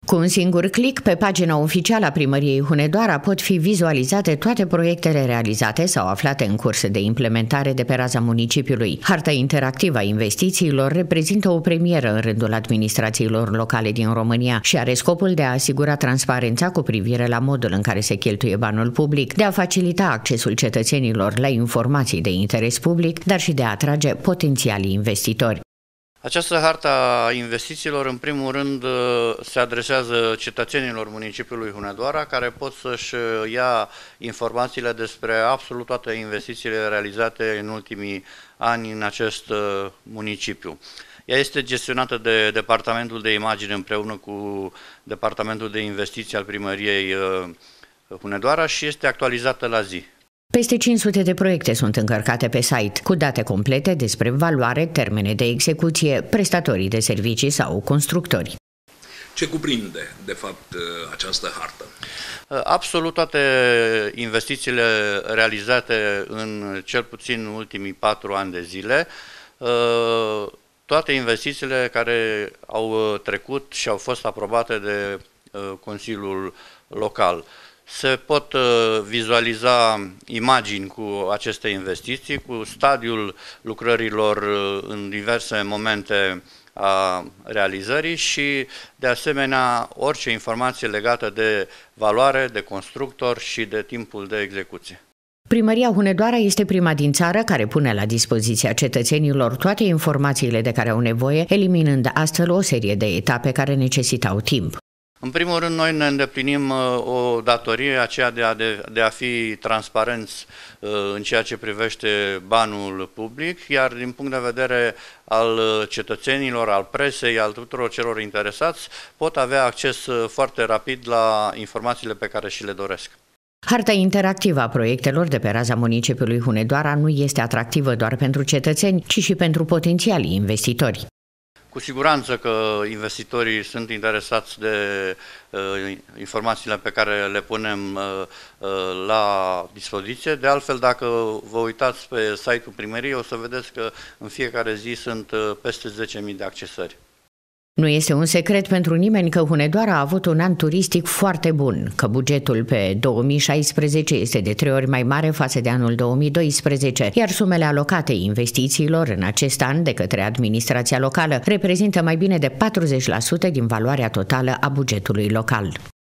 Cu un singur click, pe pagina oficială a Primăriei Hunedoara pot fi vizualizate toate proiectele realizate sau aflate în curs de implementare de pe raza municipiului. Harta interactivă a investițiilor reprezintă o premieră în rândul administrațiilor locale din România și are scopul de a asigura transparența cu privire la modul în care se cheltuie banul public, de a facilita accesul cetățenilor la informații de interes public, dar și de a atrage potențialii investitori. Această hartă a investițiilor, în primul rând, se adresează cetățenilor municipiului Hunedoara, care pot să-și ia informațiile despre absolut toate investițiile realizate în ultimii ani în acest municipiu. Ea este gestionată de Departamentul de Imagine împreună cu Departamentul de Investiții al Primăriei Hunedoara și este actualizată la zi. Peste 500 de proiecte sunt încărcate pe site, cu date complete despre valoare, termene de execuție, prestatorii de servicii sau constructori. Ce cuprinde, de fapt, această hartă? Absolut toate investițiile realizate în cel puțin ultimii 4 ani de zile, toate investițiile care au trecut și au fost aprobate de Consiliul Local. Se pot vizualiza imagini cu aceste investiții, cu stadiul lucrărilor în diverse momente a realizării și, de asemenea, orice informație legată de valoare, de constructor și de timpul de execuție. Primăria Hunedoara este prima din țară care pune la dispoziția cetățenilor toate informațiile de care au nevoie, eliminând astfel o serie de etape care necesitau timp. În primul rând, noi ne îndeplinim o datorie, aceea de a fi transparenți în ceea ce privește banul public, iar din punct de vedere al cetățenilor, al presei, al tuturor celor interesați, pot avea acces foarte rapid la informațiile pe care și le doresc. Harta interactivă a proiectelor de pe raza municipiului Hunedoara nu este atractivă doar pentru cetățeni, ci și pentru potențialii investitori. Cu siguranță că investitorii sunt interesați de informațiile pe care le punem la dispoziție. De altfel, dacă vă uitați pe site-ul primăriei, o să vedeți că în fiecare zi sunt peste 10.000 de accesări. Nu este un secret pentru nimeni că Hunedoara a avut un an turistic foarte bun, că bugetul pe 2016 este de 3 ori mai mare față de anul 2012, iar sumele alocate investițiilor în acest an de către administrația locală reprezintă mai bine de 40% din valoarea totală a bugetului local.